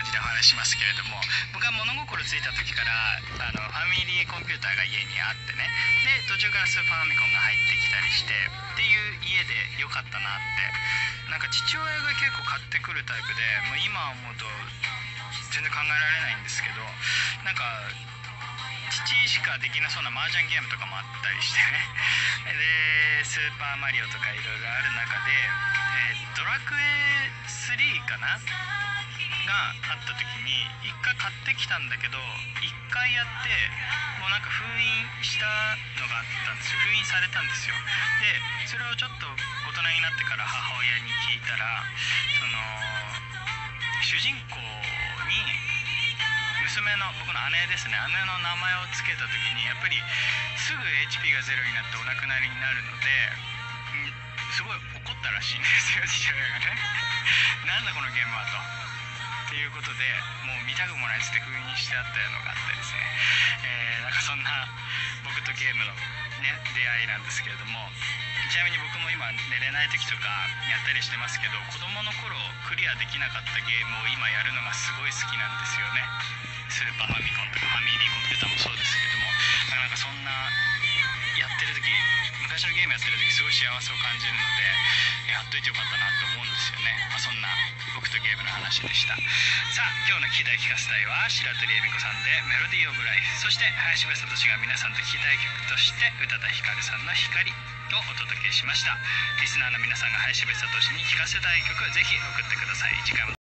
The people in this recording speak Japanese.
感じでお話しますけれども、僕は物心ついた時からファミリーコンピューターが家にあってね、で途中からスーパーファミコンが入ってきたりしてっていう家でよかったなって。なんか父親が結構買ってくるタイプで、もう今思うと全然考えられないんですけど、なんか父しかできなそうな麻雀ゲームとかもあったりしてねでスーパーマリオとかいろいろある中で、ドラクエ3かながあった時に一回買ってきたんだけど、一回やってもうなんか封印したのがあったんですよ。封印されたんですよ。でそれをちょっと大人になってから母親に聞いたら、主人公に娘の、僕の姉ですね、姉の名前を付けた時にやっぱりすぐ HP がゼロになってお亡くなりになるので、すごい怒ったらしいんですよ、父親がねなんだこのゲームはと。っていうことでもう見たくもないっつって封印してあったのがあってですね、なんかそんな僕とゲームのね出会いなんですけれども、ちなみに僕も今寝れない時とかやったりしてますけど、子供の頃クリアできなかったゲームを今やるのがすごい好きなんですよね。スーパーファミコンとかファミリーコンピューターもそうですけども、なんかそんなやってる時、昔のゲームやってる時すごい幸せを感じるので、やっといてよかったなと思うんですよね。そんな僕とゲームの話でした。さあ今日の聞きたい聞かせたいは白鳥恵美子さんでメロディーオブライフ、そして林部聡が皆さんと聞きたい曲として宇多田ヒカルさんの光をお届けしました。リスナーの皆さんが林部聡に聞かせたい曲ぜひ送ってください。次回も